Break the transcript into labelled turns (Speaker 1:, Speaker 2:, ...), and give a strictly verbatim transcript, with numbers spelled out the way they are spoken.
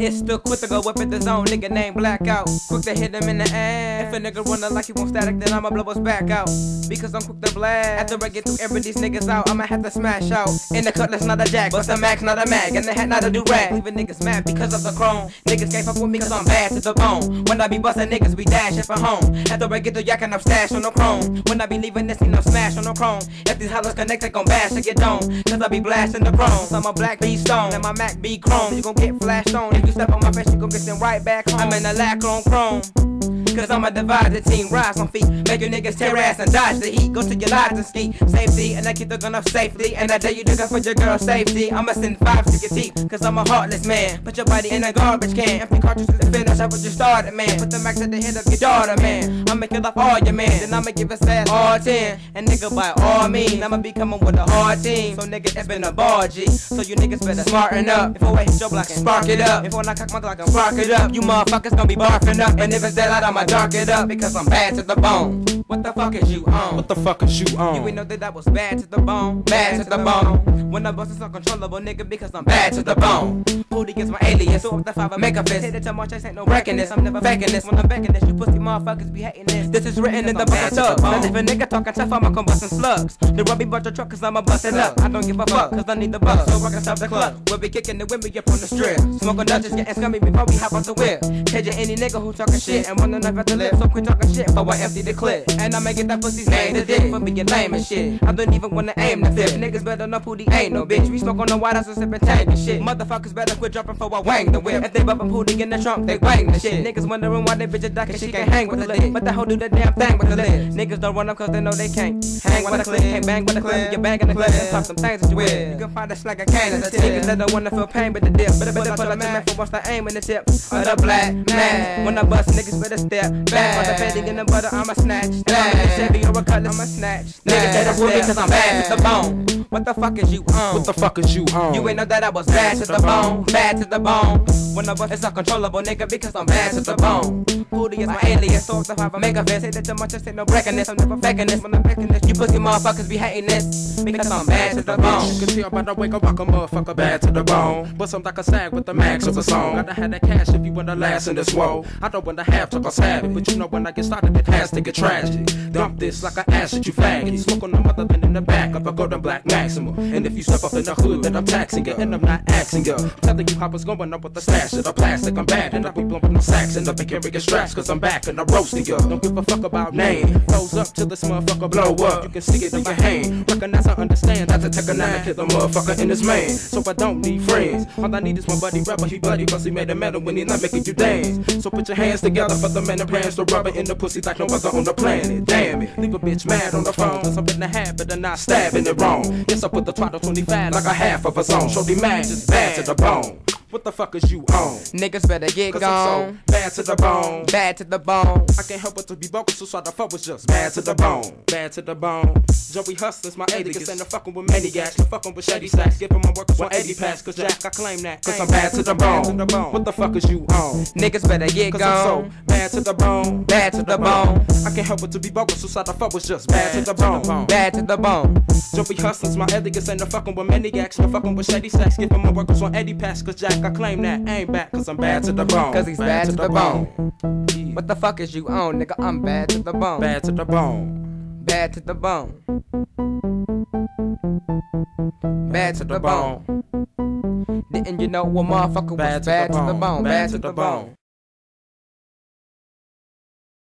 Speaker 1: It's still quick to go up in the zone, nigga named Blackout. Quick to hit him in the ass. If a nigga running like he won't static, then I'ma blow his back out. Because I'm quick to blast. After I get through every these niggas out, I'ma have to smash out. In the cutlass, not a jack, but the max, not a mag. And the hat, not a do-rag. Leaving niggas mad because of the chrome. Niggas can't fuck with me cause I'm bad to the bone. When I be bustin' niggas, be dashing for home. After I get through yakking, I'm stash on the chrome. When I be leaving this, I'm smash on the chrome. If these hollers connect, they gon' bash to get dome. Cause I be blasting the chrome. So I'm a black B stone, and my Mac be chrome. You gon' get flashed on. If you step on my face, you gon' get sent right back home. I'm in a lack on chrome. Cause I'ma divide the team, rise on feet. Make your niggas tear ass and dodge the heat. Go to your lives and ski, safety. And I keep the gun up safely. And I tell you to go for your girl's safety. I'ma send five to your teeth, cause I'm a heartless man. Put your body in a garbage can. Empty cartridges to finish up what you started, man. Put the max at the head of your daughter, man. I'ma kill off all your man. Then I'ma give his ass all ten. And nigga by all means, I'ma be coming with a hard team. So nigga, it's been a ball G. So you niggas better smarten up. If I hit your block and spark it up. If when I cock my Glock and spark it up. You motherfuckers gon' be barfing up. And if it's dead, I'ma dark it up. Because I'm bad to the bone. What the fuck is you on?
Speaker 2: What the fuck is you on?
Speaker 1: You ain't know that I was bad to the bone. Bad to the bone. When I bust it's uncontrollable, nigga, because I'm bad to the bone. Pootie is my alias, so if the five I make a fist. Hit it to my chest, ain't no wrecking this. I'm never faking this. When I'm backing this, you pussy motherfuckers be hating this. This is written in the bathtub. Now if a nigga talking tough, I'ma come bustin' slugs. The rubby bunch of truck, cause I'ma bust it up. I don't give a fuck, cause I need the bucks. So I can stop the club. We'll be kicking the women up on the strip. Smoking Dutchess, getting scummy before we hop off the whip. Caging any nigga who talking shit and want a knife at the lip. So quit talking shit, but I empty the clip. And I'ma get that pussy's name to dick for being lame and shit. I don't even wanna aim the fifth. Niggas better know Pootie ain't no bitch. We smoke on the white house and sippin' Tang and shit. Motherfuckers better quit dropping for I wang the whip. If they bumpin' Pootie in the trunk, they wang the shit. Niggas wondering why they bitch a duck and she can't hang with the lid. But the hoe do the damn thing with the lid. Niggas don't run up cause they know they can't hang with the clip. Can't bang with the clip. You bang in the clip and pop some things that you wear. You can find a slack a can in the tip. Niggas that don't wanna feel pain with the dip. Better better put a man for once I aim in the tip. Or the black man. When I bust niggas better step back. On the fading in the butter, I'ma snatch. I'm in the Chevy or a cut, I'ma snatch. Niggas say that's with me cause I'm bad to the bone. What the fuck is you on?
Speaker 2: What the fuck is you on?
Speaker 1: You ain't know that I was bad to the bone. Bad to the bone. When I bust it's uncontrollable, nigga, because I'm bad to the bone. Pootie is my alias, so if I make a fist, say that too much, just ain't no breaking this. I'm never faking this when I'm faking this. You pussy motherfuckers be hating this because I'm bad to the bone.
Speaker 2: You can tell by the way I rock a motherfucker bad to the bone. But some like a sag with the max of a song. Gotta have that cash if you wanna last in this woe. I don't wanna have to cause have it, but you know when I get started it has to get tragic. Dump this like an acid, you faggot. Smoke on the mother than in the back of a golden black maximum. And if you step up in the hood, then I'm taxing you, and I'm not asking you. I'm telling you how it's going up with the stash of the plastic. I'm bad, and I be bumping the sacks and up and carrying straps, cause I'm back and I'm roasting you. Don't give a fuck about name. Flows up till this motherfucker blow up. You can see it in your hand. Recognize and understand that's a technonic hit the motherfucker in his man. So I don't need friends. All I need is my buddy rapper. He buddy, cause he made a medal when he not making you dance. So put your hands together for the man that plans to rubber in the pussy like no other on the planet. Damn it, leave a bitch mad on the phone. Cause I'm in the habit of not stabbing it wrong. Yes, I put the throttle twenty-five like a half of a zone. Shorty mad, just bad to the bone. What the fuck is you on?
Speaker 1: Niggas better get
Speaker 2: Cause
Speaker 1: gone.
Speaker 2: I'm so bad to the bone.
Speaker 1: Bad to the bone.
Speaker 2: I can't help but to be vocal, so sorry the fuck was just bad to the bone. Bad to the bone. Joey Hustlers, my alias, and the fucking with maniacs. The fucking with shady stacks. Giving my workers one eighty pass. Cause Jack, I claim that. Cause I'm bad to the bone. What the fuck is you on?
Speaker 1: Niggas better get
Speaker 2: Cause
Speaker 1: gone.
Speaker 2: I'm so bad to the bone.
Speaker 1: Bad to the bone.
Speaker 2: I can't help but to be vocal, so sorry the fuck was just bad to the bone.
Speaker 1: Bad to the bone.
Speaker 2: Joey Hustlers, my alias, and the fucking with maniacs. The fucking with shady stacks. Giving my workers one eighty pass. Cause Jack, I claim that. Ain't back, cause I'm bad to the bone.
Speaker 1: Cause he's bad, bad to the, the bone.
Speaker 2: bone. Yeah.
Speaker 1: What the fuck is you on, nigga? I'm bad to the bone.
Speaker 2: Bad to the bone.
Speaker 1: Bad to the bone. Bad to the bone. Didn't you know a motherfucker was bad to the bone? Bad to the bone.